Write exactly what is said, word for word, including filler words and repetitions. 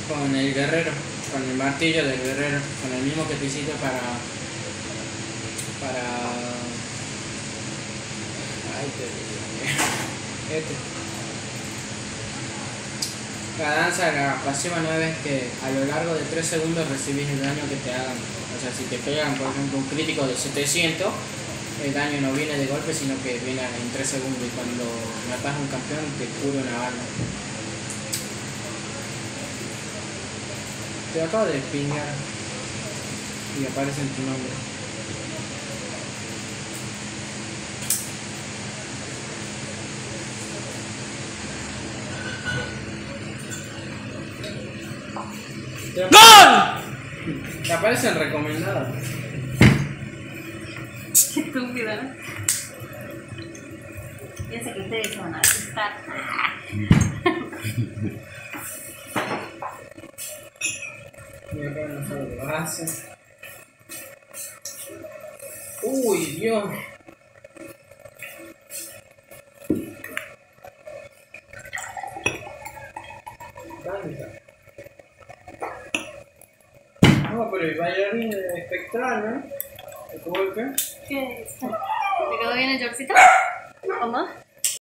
Con el guerrero, con el martillo del guerrero, con el mismo que te hiciste para... para... Ay, te digo, este. La danza de la pasiva nueve es que a lo largo de tres segundos recibís el daño que te hagan. O sea, si te pegan, por ejemplo, un crítico de setecientos, el daño no viene de golpe, sino que viene en tres segundos. Y cuando matas a un campeón, te cura una bala. Te acabo de pingar y aparece en tu nombre. ¡Gol! Te aparece en recomendado. Qué estúpida, ¿no? Piensa que ustedes se van a asustar. Mira acá no sabe lo que hace. Uy, Dios. ¿Dónde está? No, pero el bailarín espectral, ¿no? ¿El golpe? ¿Qué es esto? ¿Te quedó bien el yorcito? ¿Cómo?